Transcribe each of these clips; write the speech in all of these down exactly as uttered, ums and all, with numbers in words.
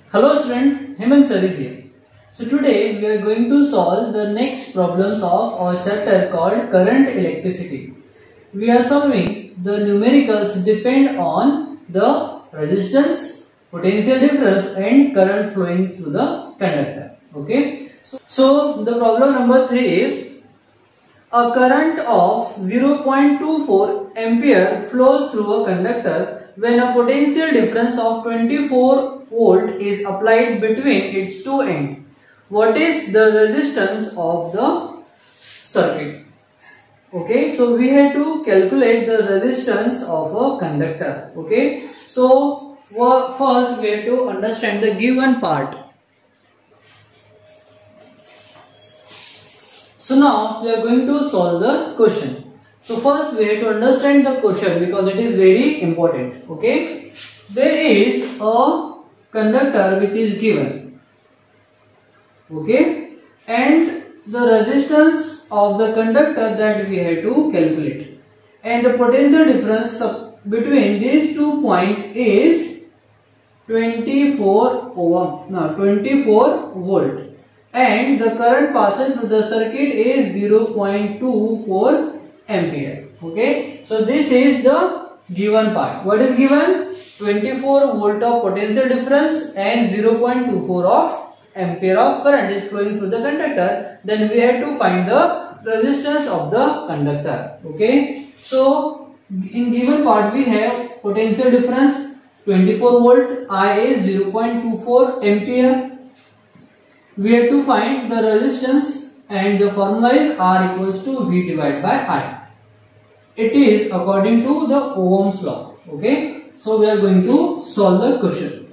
Hello student, Hemant sir is here. So today we are going to solve the next problems of our chapter called current electricity. We are solving the numericals depend on the resistance, potential difference and current flowing through the conductor. Okay. So, so the problem number three is a current of zero point two four ampere flows through a conductor when a potential difference of twenty-four volt is applied between its two ends. What is the resistance of the circuit? Okay, so we have to calculate the resistance of a conductor. Okay, so first we have to understand the given part. So now we are going to solve the question. So first we have to understand the question because it is very important. Okay, there is a conductor which is given. Okay, and the resistance of the conductor that we have to calculate, and the potential difference between these two points is twenty-four ohm, no twenty-four volt. And the current passing through the circuit is zero point two four ampere. Okay, so this is the given part. What is given? twenty-four volt of potential difference and zero point two four of ampere of current is flowing through the conductor. Then we have to find the resistance of the conductor. Okay, so in given part we have potential difference twenty-four volt, I is zero point two four ampere. We have to find the resistance and the formula is R equals to V divided by I. It is according to the Ohm's law. Okay, so we are going to solve the question.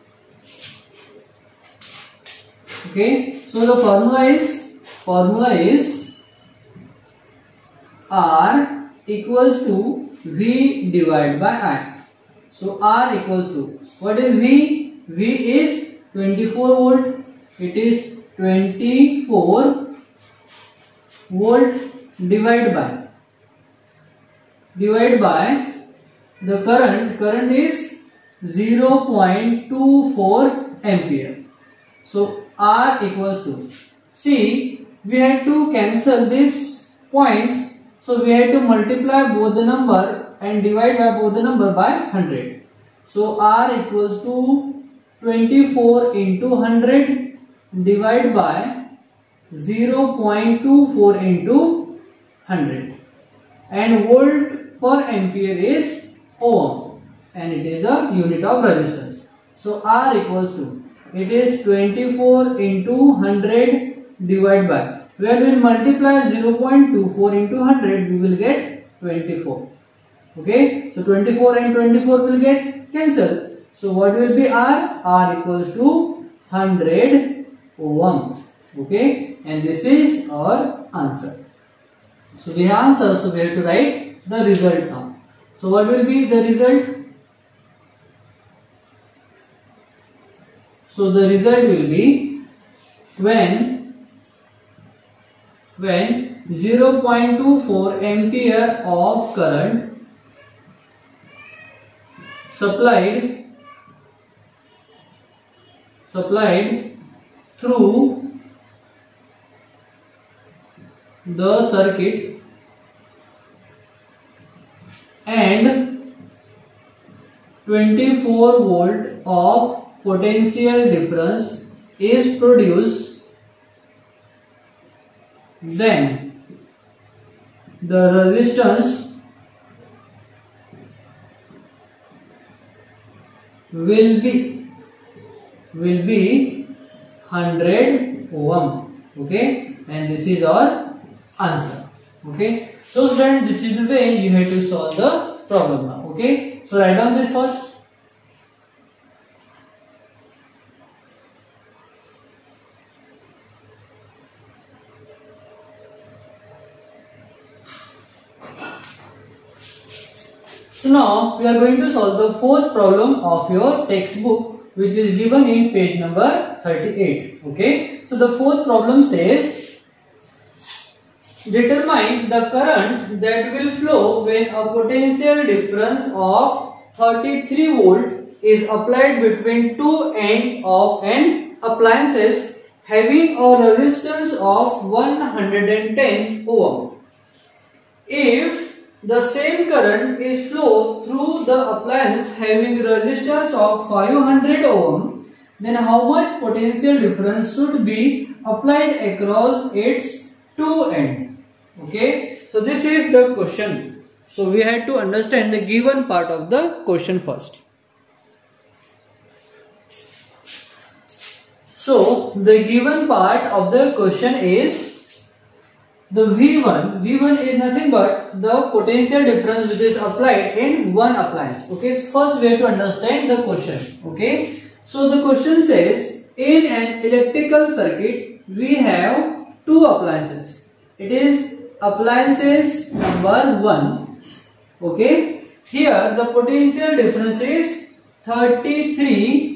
Okay, so the formula is formula is R equals to V divided by I. So R equals to, what is V? V is twenty-four volt. It is twenty-four volt divided by divided by the current. Current is zero point two four ampere. So R equals to, see, we had to cancel this point, so we had to multiply both the number and divide by both the number by one hundred. So R equals to twenty-four into one hundred divided by zero point two four into one hundred, and volt per ampere is ohm and it is the unit of resistance. So R equals to, it is twenty-four into one hundred divided by, where we will multiply zero point two four into one hundred, we will get twenty-four. Okay, so twenty-four and twenty-four will get cancelled. So what will be R? R equals to one hundred ohm. Okay, and this is our answer. So we have answer, so we have to write the result now. So what will be the result? So the result will be when when zero point two four ampere of current supplied supplied through the circuit and twenty-four volt of potential difference is produced, then the resistance will be will be one hundred ohm. Okay, and this is our answer. Okay, so student, this is the way you have to solve the problem now. Okay, so write down this first. So now we are going to solve the fourth problem of your textbook, which is given in page number thirty-eight. Okay, so the fourth problem says, determine the current that will flow when a potential difference of thirty-three volt is applied between two ends of an appliances having a resistance of one hundred ten ohm. If the same current is flow through the appliance having resistance of five hundred ohm, then how much potential difference should be applied across its two ends? Okay, so this is the question. So we had to understand the given part of the question first. So the given part of the question is the V one. V one is nothing but the potential difference which is applied in one appliance. Okay, first we have to understand the question. Okay, so the question says in an electrical circuit we have two appliances. It is appliances number one. Okay, here the potential difference is thirty-three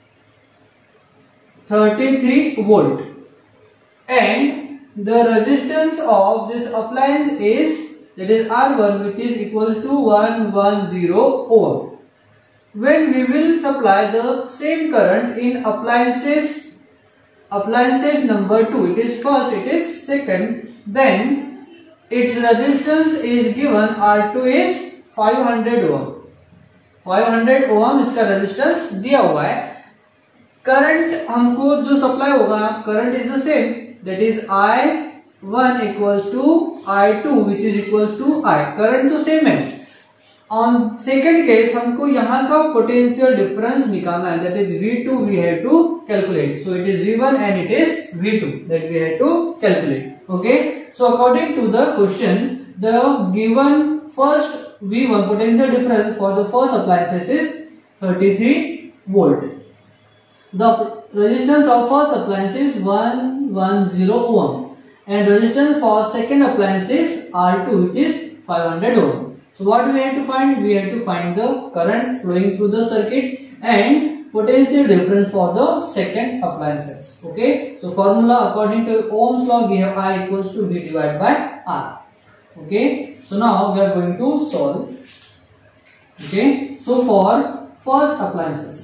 volt, and the resistance of this appliance is, that is R one, which is equals to one hundred ten ohm. When we will supply the same current in appliances appliances number two, it is first, it is second, then its resistance is given R two is five hundred ohm. five hundred ohm इसका resistance दिया हुआ है. Current हमको जो supply होगा, current is the same, that is I one equals to I two which is equals to I. Current तो same है. On second case हमको यहाँ का पोटेंशियल डिफरेंस निकालना है, that is V two we have to calculate. So it is V one and it is V two that we have to calculate. Okay, so according to the question the given first V one potential difference for the first appliances is thirty-three volt. The resistance of first appliance is one hundred ten ohm and resistance for second appliance is R two, which is five hundred ohm. So what we have to find? We have to find the current flowing through the circuit and potential difference for the second appliances. Okay, so formula according to Ohm's law we have I equals to V divided by R. Okay, so now we are going to solve. Okay, so for first appliances,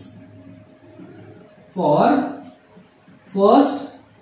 for first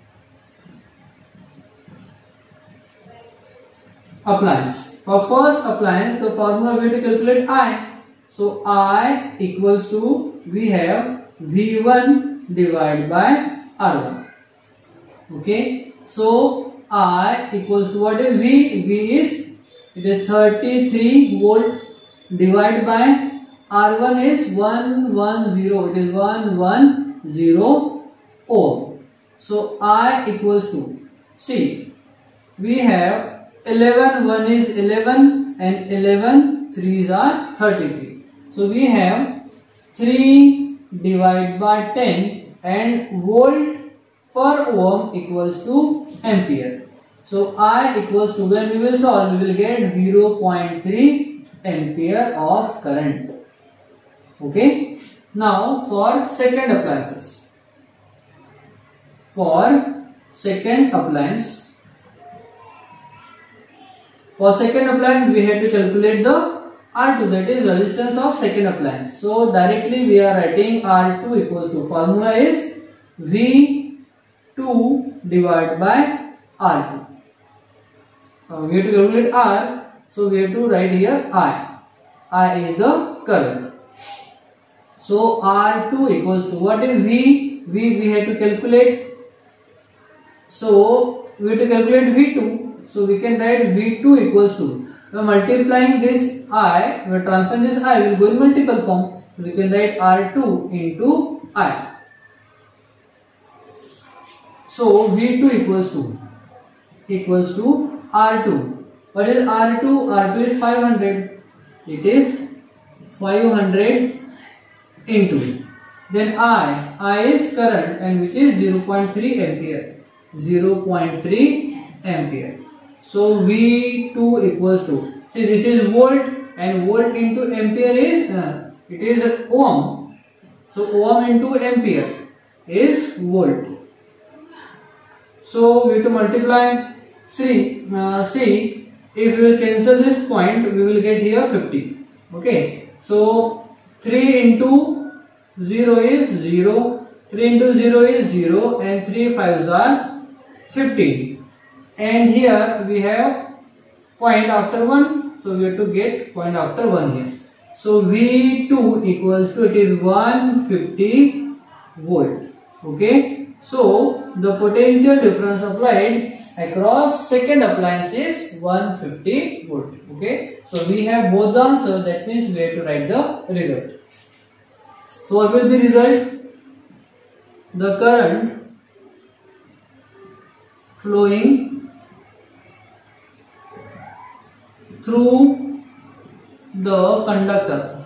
appliance, for first appliance the formula we have to calculate I. So I equals to, we have V one divided by R one. Okay, so I equals to, what is V? V is, it is thirty-three volt divided by R one is one hundred ten, it is one hundred ten ohm. So I equals to, see, we have eleven, one is eleven and eleven threes are thirty-three. So we have three divided by ten and volt per ohm equals to ampere. So I equals to, when we will solve, we will get zero point three ampere of current. Okay, now for second appliances, for second appliance for second appliance we have to calculate the R two, that is resistance of second appliance. So directly we are writing R two equals to, formula is V two divided by R two. Uh, we have to calculate R, so we have to write here I. I is the current. So R two equals to, what is V? V we have to calculate. So we have to calculate V two. So we can write V two equals to, we are multiplying this I, we are transferring this I, will go in multiple form. So we can write R two into I. So V two equals to, equals to R two. What is R two? R two is five hundred. It is five hundred into, then I, I is current and which is zero point three ampere. zero point three ampere. So V two equals to, see this is volt and volt into ampere is, uh, it is ohm. So ohm into ampere is volt. So we have to multiply. See, uh, see, if we will cancel this point, we will get here fifty. Okay, so three into zero is zero, three into zero is zero, and three fives are fifteen. And here we have point after one, so we have to get point after one here. So V two equals to, it is one hundred fifty volt. Okay, so the potential difference applied across second appliance is one hundred fifty volt. Okay, so we have both the answer, that means we have to write the result. So what will be result? The current flowing through the conductor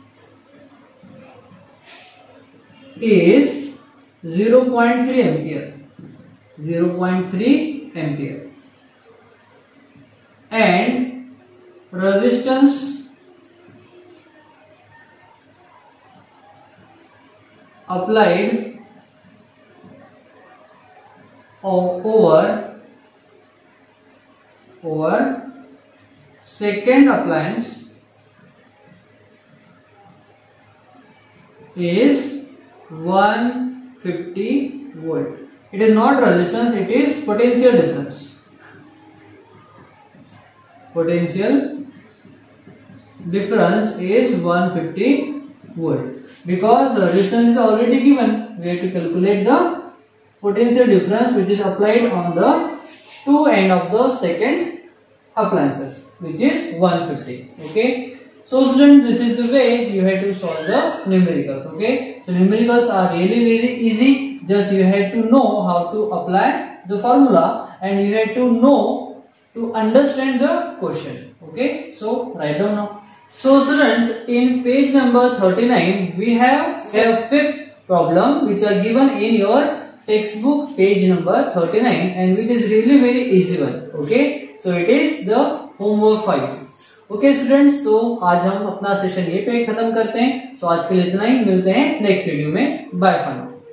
is zero point three ampere, zero point three ampere, and resistance applied over over second appliance is one hundred fifty volt. It is not resistance, it is potential difference. Potential difference is one hundred fifty volt. Because resistance is already given, we have to calculate the potential difference which is applied on the two end of the second appliances, which is one hundred fifty. Okay. So students, this is the way you have to solve the numericals. Okay. So numericals are really very easy. Just you have to know how to apply the formula, and you have to know to understand the question. Okay. So write down now. So students, in page number thirty-nine, we have a fifth problem which are given in your textbook page number thirty-nine, and which is really very easy one. Okay. So it is the homework five. Okay students, तो आज हम अपना session ये पे खत्म करते हैं. सो आज के लिए इतना ही, मिलते हैं नेक्स्ट वीडियो में. Bye for now.